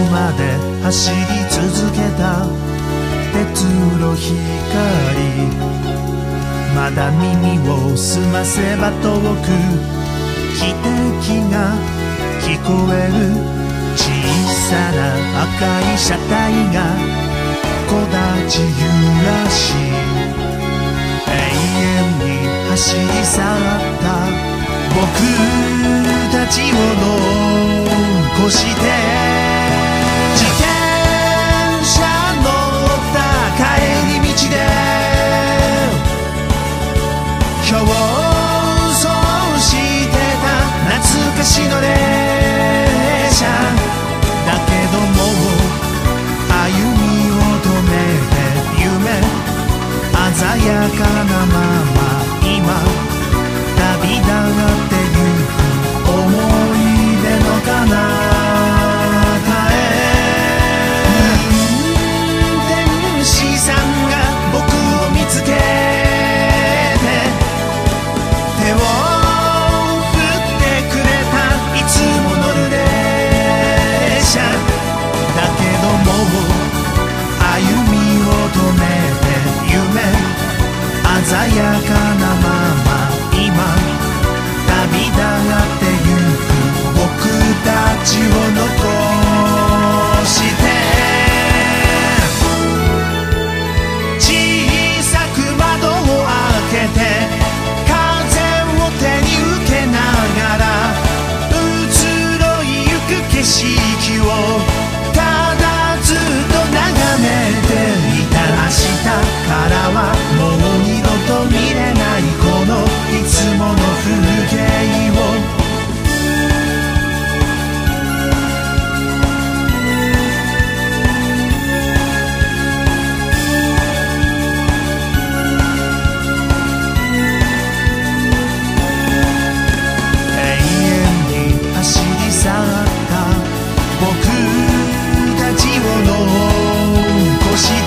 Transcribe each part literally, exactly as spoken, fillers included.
まで走り続けた鉄路光、まだ耳を澄ませば遠く汽笛が聞こえる。小さな赤い車体が木立揺らし、永遠に走り去った僕たちを残して。自転車乗った帰り道で競争してた懐かしの列車だけども歩みを止めて夢鮮やかなまま今旅立ってゆく思い出の彼方へ。運転士さんが僕を見つけて手を振ってくれた。いつも乗る列車だけども歩みを止めて夢鮮やかなまま今旅立ってゆく僕たちを残して。小さく窓を開けて風を手に受けながら移ろいゆく景色をただずっと眺めていた。明日からはもう二度と見れないこのいつもの風景を。永遠に走り去った僕たちを残して。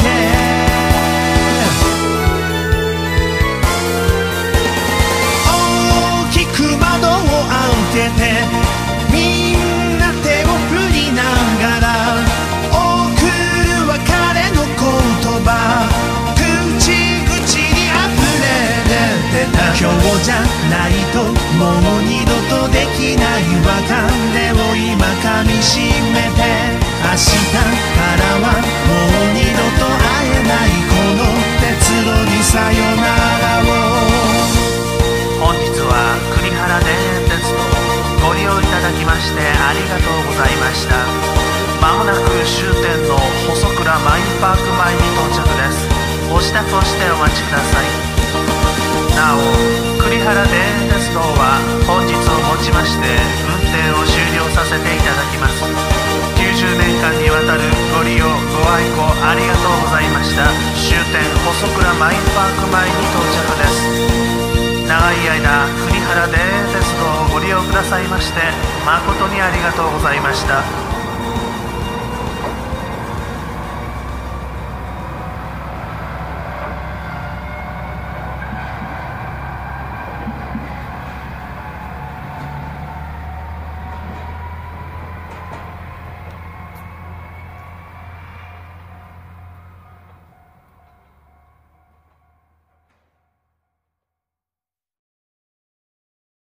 窓を開けてみんな手を振りながら送る別れの言葉口々に溢れ出てた。今日じゃないともう二度とできない別れを今噛みしめて。明日からはもう二度と会えないこの鉄路にさよならを。 本日は栗原田園鉄道ご利用いただきましてありがとうございました。まもなく終点の細倉マインパーク前に到着です。お支度をしてお待ちください。なお栗原田園鉄道は本日をもちまして運転を終了させていただきます。きゅうじゅうねんかんにわたるご利用ご愛顧ありがとうございました。終点細倉マインパーク前に到着です。長い間栗原田園鉄道をご利用くださいまして誠にありがとうございました。